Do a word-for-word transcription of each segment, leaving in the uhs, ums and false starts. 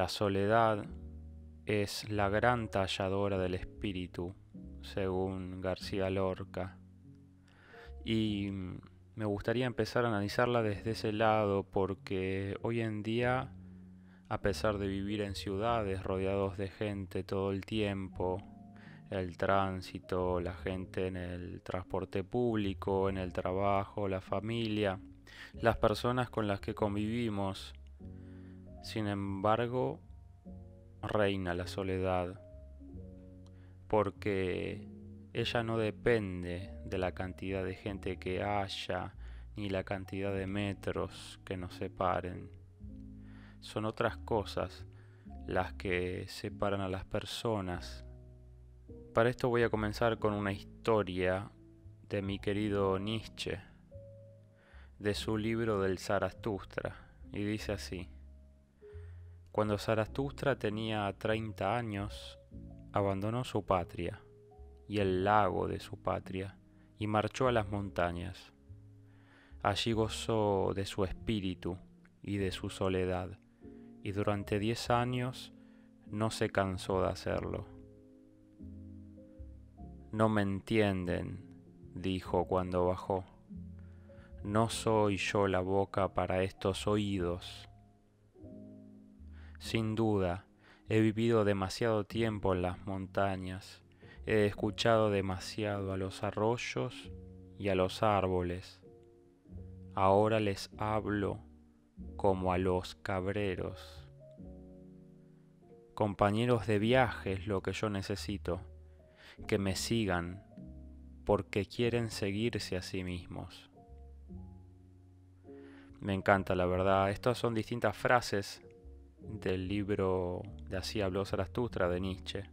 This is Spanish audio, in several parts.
La soledad es la gran talladora del espíritu, según García Lorca. Y me gustaría empezar a analizarla desde ese lado porque hoy en día, a pesar de vivir en ciudades rodeados de gente todo el tiempo, el tránsito, la gente en el transporte público, en el trabajo, la familia, las personas con las que convivimos, sin embargo, reina la soledad, porque ella no depende de la cantidad de gente que haya, ni la cantidad de metros que nos separen. Son otras cosas las que separan a las personas. Para esto voy a comenzar con una historia de mi querido Nietzsche, de su libro del Zaratustra, y dice así: cuando Zaratustra tenía treinta años, abandonó su patria y el lago de su patria y marchó a las montañas. Allí gozó de su espíritu y de su soledad, y durante diez años no se cansó de hacerlo. No me entienden, dijo cuando bajó. No soy yo la boca para estos oídos. Sin duda, he vivido demasiado tiempo en las montañas, he escuchado demasiado a los arroyos y a los árboles. Ahora les hablo como a los cabreros. Compañeros de viaje es lo que yo necesito, que me sigan porque quieren seguirse a sí mismos. Me encanta, la verdad. Estas son distintas frases del libro de Así habló Zaratustra de Nietzsche.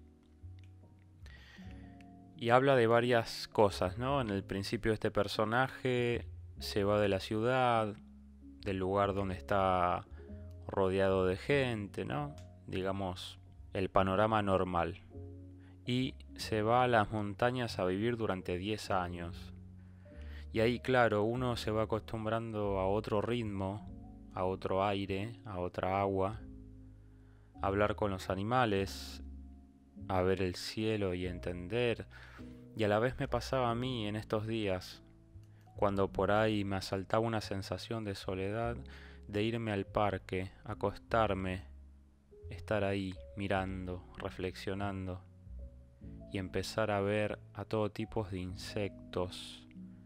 Y habla de varias cosas, ¿no? En el principio este personaje se va de la ciudad, del lugar donde está rodeado de gente, ¿no? Digamos, el panorama normal. Y se va a las montañas a vivir durante diez años. Y ahí, claro, uno se va acostumbrando a otro ritmo, a otro aire, a otra agua, a hablar con los animales, a ver el cielo y entender. Y a la vez me pasaba a mí en estos días, cuando por ahí me asaltaba una sensación de soledad, de irme al parque, acostarme, estar ahí mirando, reflexionando y empezar a ver a todo tipo de insectos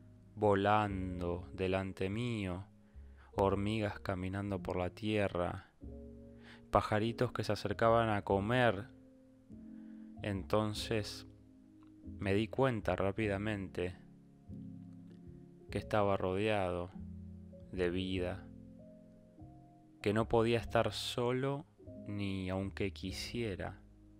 volando delante mío, hormigas caminando por la tierra, pajaritos que se acercaban a comer. Entonces me di cuenta rápidamente que estaba rodeado de vida, que no podía estar solo ni aunque quisiera.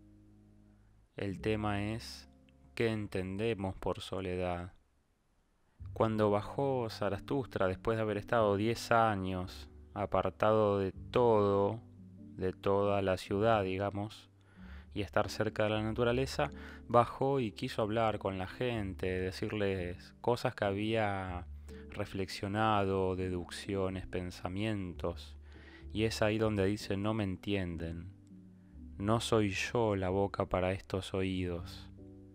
El tema es qué entendemos por soledad. Cuando bajó Zaratustra, después de haber estado diez años apartado de todo, de toda la ciudad, digamos, y estar cerca de la naturaleza, bajó y quiso hablar con la gente, decirles cosas que había reflexionado, deducciones, pensamientos. Y es ahí donde dice: no me entienden, no soy yo la boca para estos oídos.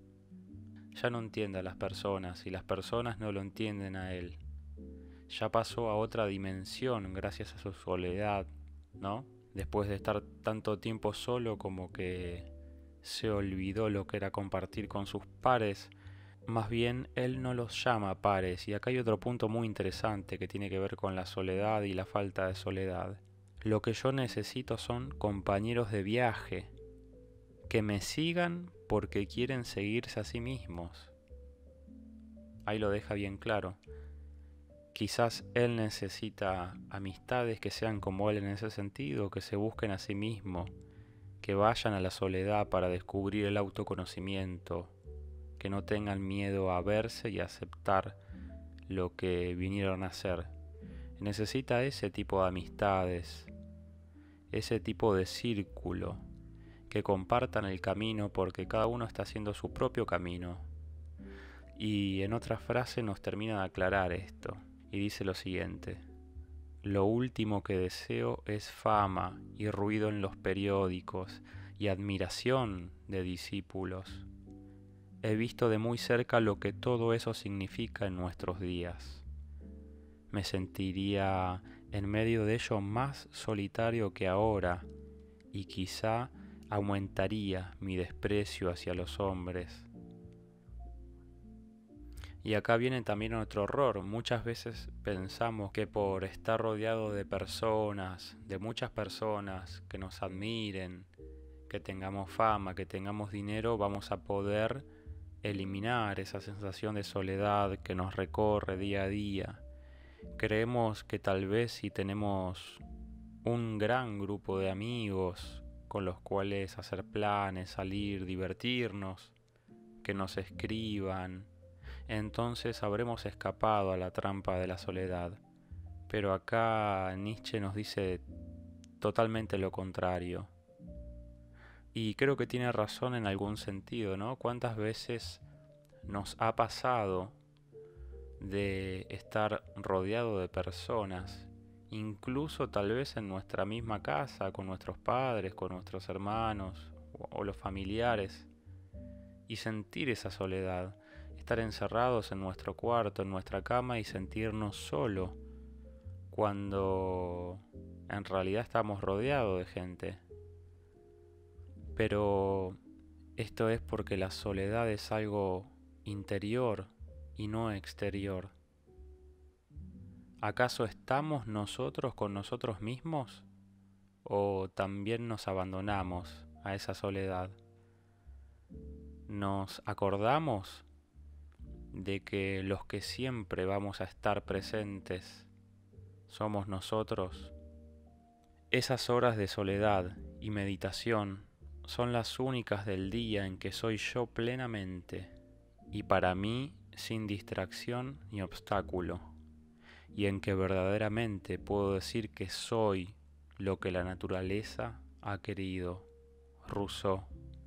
Ya no entiende a las personas y las personas no lo entienden a él. Ya pasó a otra dimensión gracias a su soledad, ¿no? Después de estar tanto tiempo solo, como que se olvidó lo que era compartir con sus pares. Más bien, él no los llama pares. Y acá hay otro punto muy interesante que tiene que ver con la soledad y la falta de soledad. Lo que yo necesito son compañeros de viaje, que me sigan porque quieren seguirse a sí mismos. Ahí lo deja bien claro. Quizás él necesita amistades que sean como él en ese sentido, que se busquen a sí mismos, que vayan a la soledad para descubrir el autoconocimiento, que no tengan miedo a verse y a aceptar lo que vinieron a ser. Necesita ese tipo de amistades, ese tipo de círculo, que compartan el camino porque cada uno está haciendo su propio camino. Y en otra frase nos termina de aclarar esto y dice lo siguiente: lo último que deseo es fama y ruido en los periódicos y admiración de discípulos. He visto de muy cerca lo que todo eso significa en nuestros días. Me sentiría en medio de ello más solitario que ahora y quizá aumentaría mi desprecio hacia los hombres. Y acá viene también otro error. Muchas veces pensamos que por estar rodeado de personas, de muchas personas que nos admiren, que tengamos fama, que tengamos dinero, vamos a poder eliminar esa sensación de soledad que nos recorre día a día. Creemos que tal vez si tenemos un gran grupo de amigos con los cuales hacer planes, salir, divertirnos, que nos escriban, entonces habremos escapado a la trampa de la soledad. Pero acá Nietzsche nos dice totalmente lo contrario. Y creo que tiene razón en algún sentido, ¿no? ¿Cuántas veces nos ha pasado de estar rodeado de personas, incluso tal vez en nuestra misma casa, con nuestros padres, con nuestros hermanos o los familiares, y sentir esa soledad? Estar encerrados en nuestro cuarto, en nuestra cama y sentirnos solos cuando en realidad estamos rodeados de gente. Pero esto es porque la soledad es algo interior y no exterior. ¿Acaso estamos nosotros con nosotros mismos o también nos abandonamos a esa soledad? ¿Nos acordamos de que los que siempre vamos a estar presentes somos nosotros? Esas horas de soledad y meditación son las únicas del día en que soy yo plenamente y para mí sin distracción ni obstáculo, y en que verdaderamente puedo decir que soy lo que la naturaleza ha querido. Rousseau.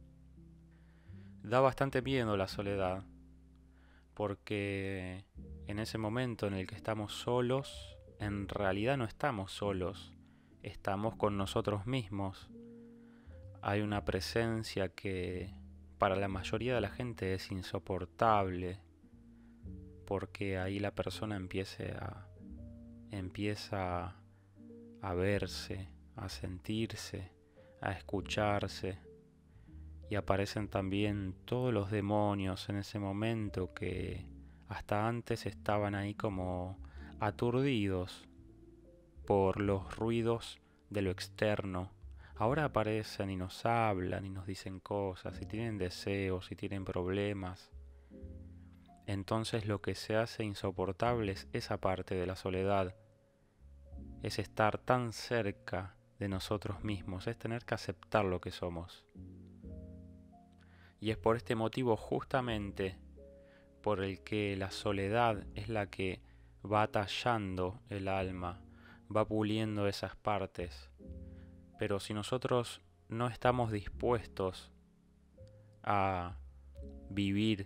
Da bastante miedo la soledad, porque en ese momento en el que estamos solos, en realidad no estamos solos, estamos con nosotros mismos. Hay una presencia que para la mayoría de la gente es insoportable, porque ahí la persona empieza a, empieza a verse, a sentirse, a escucharse, y aparecen también todos los demonios en ese momento que hasta antes estaban ahí como aturdidos por los ruidos de lo externo. Ahora aparecen y nos hablan y nos dicen cosas y tienen deseos y tienen problemas. Entonces lo que se hace insoportable es esa parte de la soledad, es estar tan cerca de nosotros mismos, es tener que aceptar lo que somos. Y es por este motivo justamente por el que la soledad es la que va tallando el alma, va puliendo esas partes. Pero si nosotros no estamos dispuestos a vivir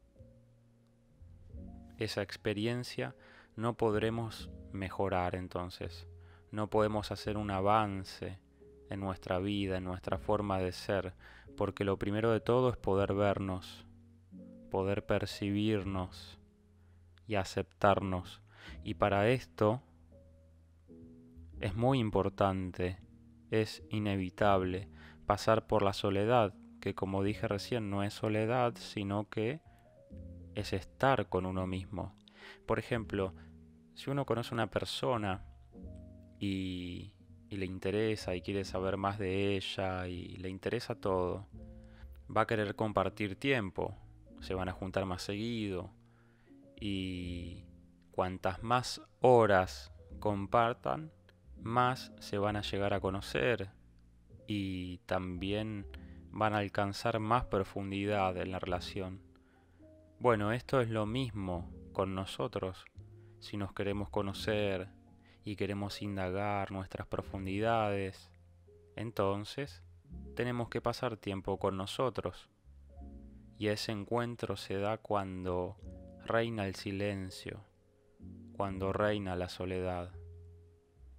esa experiencia, no podremos mejorar entonces. No podemos hacer un avance en nuestra vida, en nuestra forma de ser, porque lo primero de todo es poder vernos, poder percibirnos y aceptarnos. Y para esto es muy importante, es inevitable pasar por la soledad, que como dije recién no es soledad, sino que es estar con uno mismo. Por ejemplo, si uno conoce a una persona y, y le interesa y quiere saber más de ella y le interesa todo, va a querer compartir tiempo, se van a juntar más seguido y cuantas más horas compartan, más se van a llegar a conocer y también van a alcanzar más profundidad en la relación. Bueno, esto es lo mismo con nosotros. Si nos queremos conocer y queremos indagar nuestras profundidades, entonces tenemos que pasar tiempo con nosotros. Y ese encuentro se da cuando reina el silencio, cuando reina la soledad.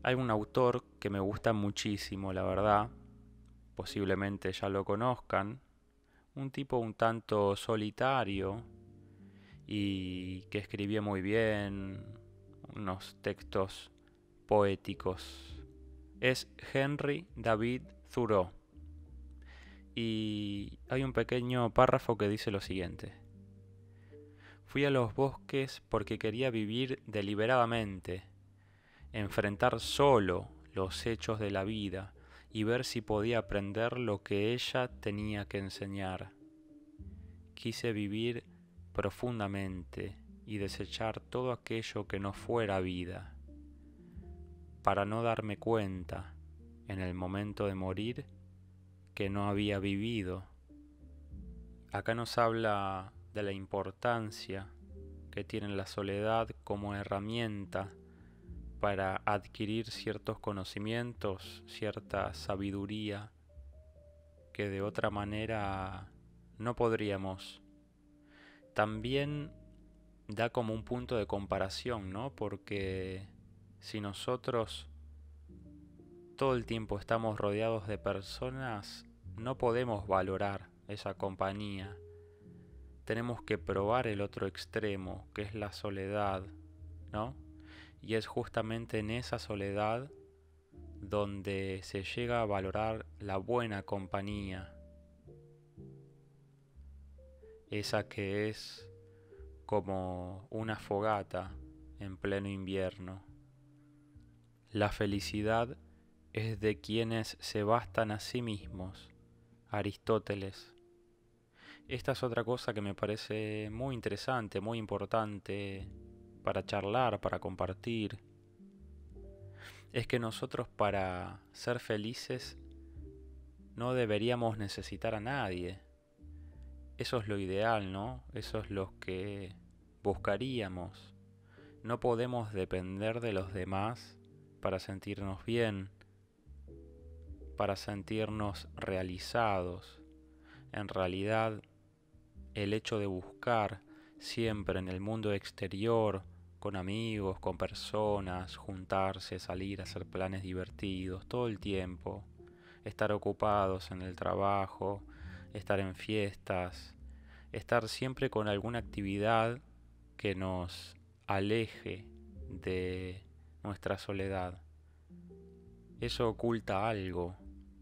Hay un autor que me gusta muchísimo, la verdad, posiblemente ya lo conozcan, un tipo un tanto solitario y que escribía muy bien, unos textos poéticos. Es Henry David Thoreau. Y hay un pequeño párrafo que dice lo siguiente. Fui a los bosques porque quería vivir deliberadamente, enfrentar solo los hechos de la vida y ver si podía aprender lo que ella tenía que enseñar. Quise vivir profundamente y desechar todo aquello que no fuera vida, para no darme cuenta, en el momento de morir, que no había vivido. Acá nos habla de la importancia que tiene la soledad como herramienta para adquirir ciertos conocimientos, cierta sabiduría que de otra manera no podríamos. También da como un punto de comparación, ¿no? Porque si nosotros todo el tiempo estamos rodeados de personas, no podemos valorar esa compañía. Tenemos que probar el otro extremo, que es la soledad, ¿no? Y es justamente en esa soledad donde se llega a valorar la buena compañía, esa que es como una fogata en pleno invierno. La felicidad es de quienes se bastan a sí mismos. Aristóteles. Esta es otra cosa que me parece muy interesante, muy importante para charlar, para compartir. Es que nosotros para ser felices no deberíamos necesitar a nadie. Eso es lo ideal, ¿no? Eso es lo que buscaríamos. No podemos depender de los demás para sentirnos bien, para sentirnos realizados. En realidad, el hecho de buscar siempre en el mundo exterior, con amigos, con personas, juntarse, salir, hacer planes divertidos, todo el tiempo, estar ocupados en el trabajo, estar en fiestas, estar siempre con alguna actividad que nos aleje de nuestra soledad. Eso oculta algo.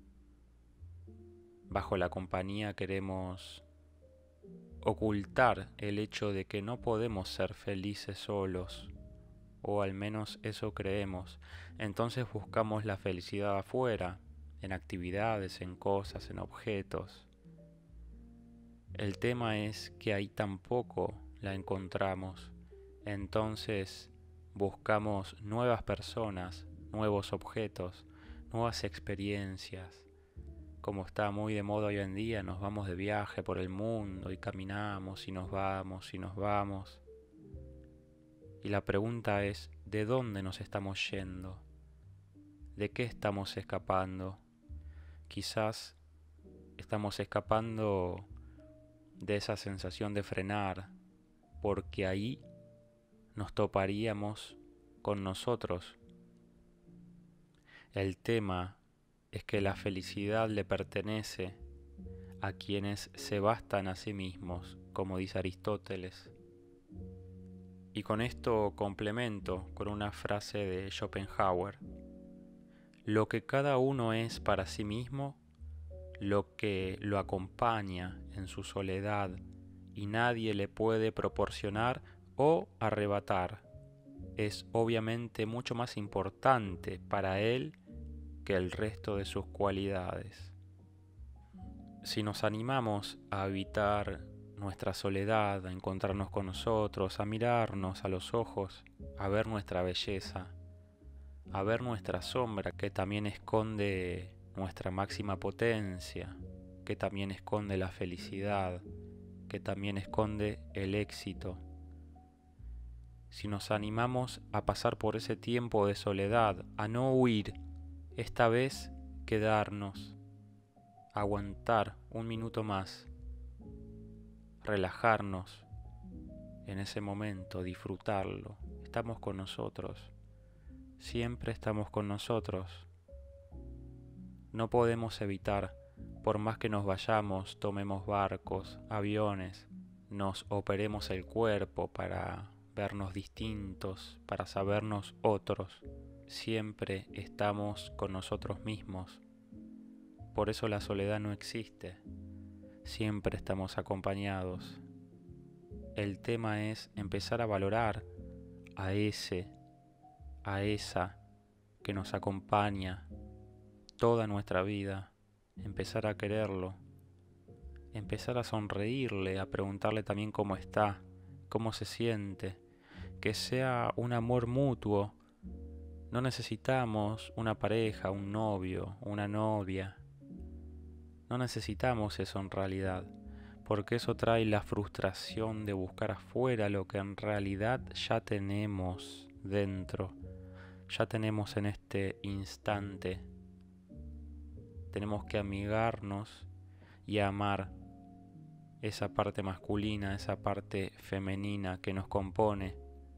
Bajo la compañía queremos ocultar el hecho de que no podemos ser felices solos, o al menos eso creemos. Entonces buscamos la felicidad afuera, en actividades, en cosas, en objetos. El tema es que ahí tampoco la encontramos. Entonces buscamos nuevas personas, nuevos objetos, nuevas experiencias. Como está muy de moda hoy en día, nos vamos de viaje por el mundo y caminamos y nos vamos y nos vamos. Y la pregunta es, ¿de dónde nos estamos yendo? ¿De qué estamos escapando? Quizás estamos escapando de esa sensación de frenar, porque ahí nos toparíamos con nosotros. El tema es que la felicidad le pertenece a quienes se bastan a sí mismos, como dice Aristóteles. Y con esto complemento con una frase de Schopenhauer. Lo que cada uno es para sí mismo, lo que lo acompaña en su soledad y nadie le puede proporcionar o arrebatar, es obviamente mucho más importante para él que el resto de sus cualidades. Si nos animamos a evitar nuestra soledad, a encontrarnos con nosotros, a mirarnos a los ojos, a ver nuestra belleza, a ver nuestra sombra que también esconde nuestra máxima potencia, que también esconde la felicidad, que también esconde el éxito. Si nos animamos a pasar por ese tiempo de soledad, a no huir, esta vez quedarnos, aguantar un minuto más, relajarnos en ese momento, disfrutarlo, estamos con nosotros. siempre estamos con nosotros. No podemos evitar, por más que nos vayamos, tomemos barcos, aviones, nos operemos el cuerpo para vernos distintos, para sabernos otros. Siempre estamos con nosotros mismos. Por eso la soledad no existe. Siempre estamos acompañados. El tema es empezar a valorar a ese, a esa que nos acompaña toda nuestra vida. Empezar a quererlo. Empezar a sonreírle, a preguntarle también cómo está, cómo se siente. Que sea un amor mutuo. No necesitamos una pareja, un novio, una novia. No necesitamos eso en realidad, porque eso trae la frustración de buscar afuera lo que en realidad ya tenemos dentro, ya tenemos en este instante. Tenemos que amigarnos y amar esa parte masculina, esa parte femenina que nos compone.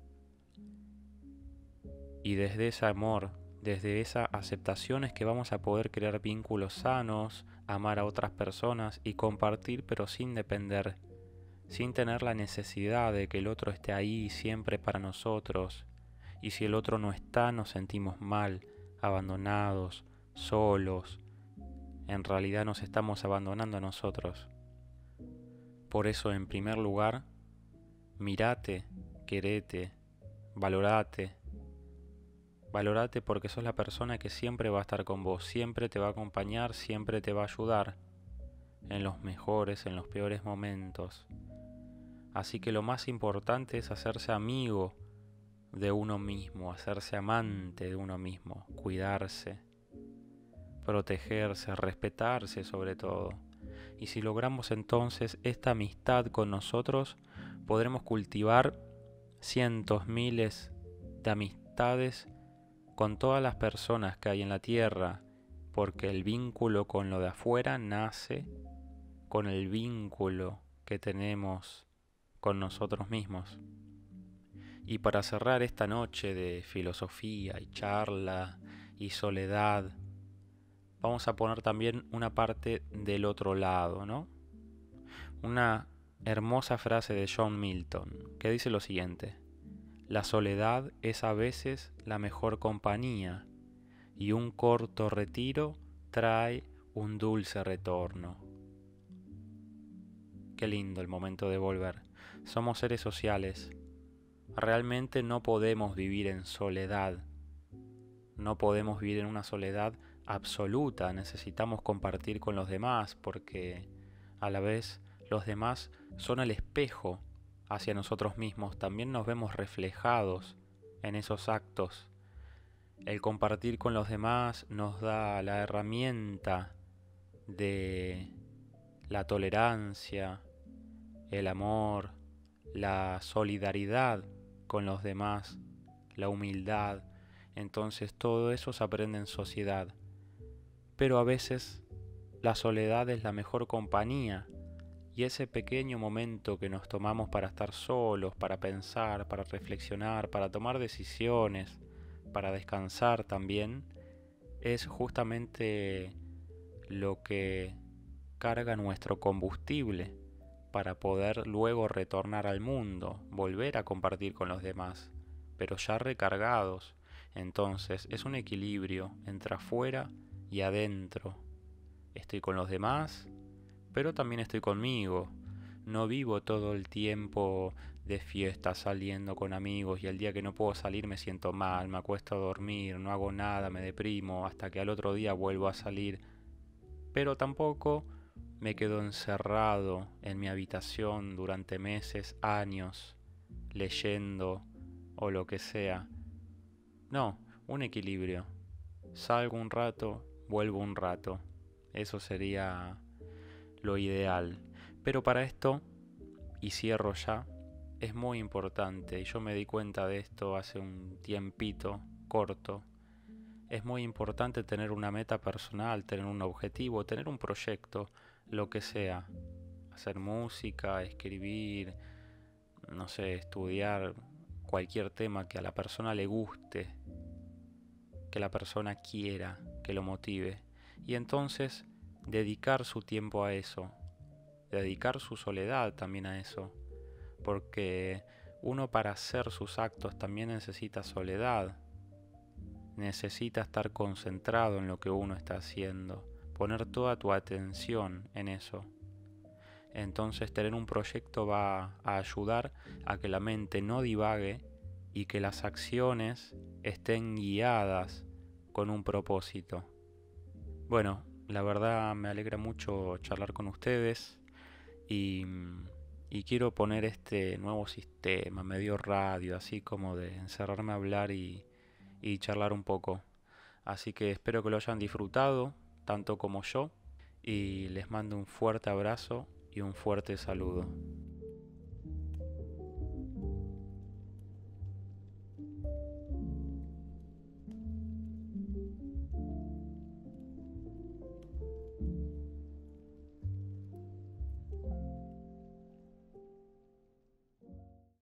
Y desde ese amor, desde esa aceptación es que vamos a poder crear vínculos sanos, amar a otras personas y compartir, pero sin depender, sin tener la necesidad de que el otro esté ahí siempre para nosotros. Y si el otro no está, nos sentimos mal, abandonados, solos. En realidad nos estamos abandonando a nosotros. Por eso, en primer lugar, mirate, querete, valorate. Valorate porque sos la persona que siempre va a estar con vos, siempre te va a acompañar, siempre te va a ayudar, en los mejores, en los peores momentos. Así que lo más importante es hacerse amigo de uno mismo, hacerse amante de uno mismo, cuidarse, protegerse, respetarse sobre todo. Y si logramos entonces esta amistad con nosotros, podremos cultivar cientos, miles de amistades con todas las personas que hay en la tierra, porque el vínculo con lo de afuera nace con el vínculo que tenemos con nosotros mismos. Y para cerrar esta noche de filosofía y charla y soledad, vamos a poner también una parte del otro lado, ¿no? Una hermosa frase de John Milton, que dice lo siguiente: la soledad es a veces la mejor compañía, y un corto retiro trae un dulce retorno. Qué lindo el momento de volver. Somos seres sociales. Realmente no podemos vivir en soledad. No podemos vivir en una soledad absoluta. Necesitamos compartir con los demás porque a la vez los demás son el espejo hacia nosotros mismos. También nos vemos reflejados en esos actos. El compartir con los demás nos da la herramienta de la tolerancia, el amor, la solidaridad con los demás, la humildad. Entonces todo eso se aprende en sociedad. Pero a veces la soledad es la mejor compañía, y ese pequeño momento que nos tomamos para estar solos, para pensar, para reflexionar, para tomar decisiones, para descansar también, es justamente lo que carga nuestro combustible para poder luego retornar al mundo, volver a compartir con los demás, pero ya recargados. Entonces es un equilibrio entre afuera y adentro. Estoy con los demás, pero también estoy conmigo. No vivo todo el tiempo de fiesta saliendo con amigos y el día que no puedo salir me siento mal, me acuesto a dormir, no hago nada, me deprimo hasta que al otro día vuelvo a salir. Pero tampoco me quedo encerrado en mi habitación durante meses, años, leyendo o lo que sea. No, un equilibrio. Salgo un rato, vuelvo un rato. Eso sería lo ideal. Pero para esto, y cierro ya, es muy importante, y yo me di cuenta de esto hace un tiempito corto, es muy importante tener una meta personal, tener un objetivo, tener un proyecto, lo que sea. Hacer música, escribir, no sé, estudiar cualquier tema que a la persona le guste. que la persona quiera, que lo motive. Y entonces dedicar su tiempo a eso, dedicar su soledad también a eso, porque uno para hacer sus actos también necesita soledad, necesita estar concentrado en lo que uno está haciendo, poner toda tu atención en eso. Entonces tener un proyecto va a ayudar a que la mente no divague y que las acciones estén guiadas con un propósito. Bueno, la verdad me alegra mucho charlar con ustedes y, y quiero poner este nuevo sistema, medio radio, así como de encerrarme a hablar y, y charlar un poco. Así que espero que lo hayan disfrutado, tanto como yo, y les mando un fuerte abrazo y un fuerte saludo.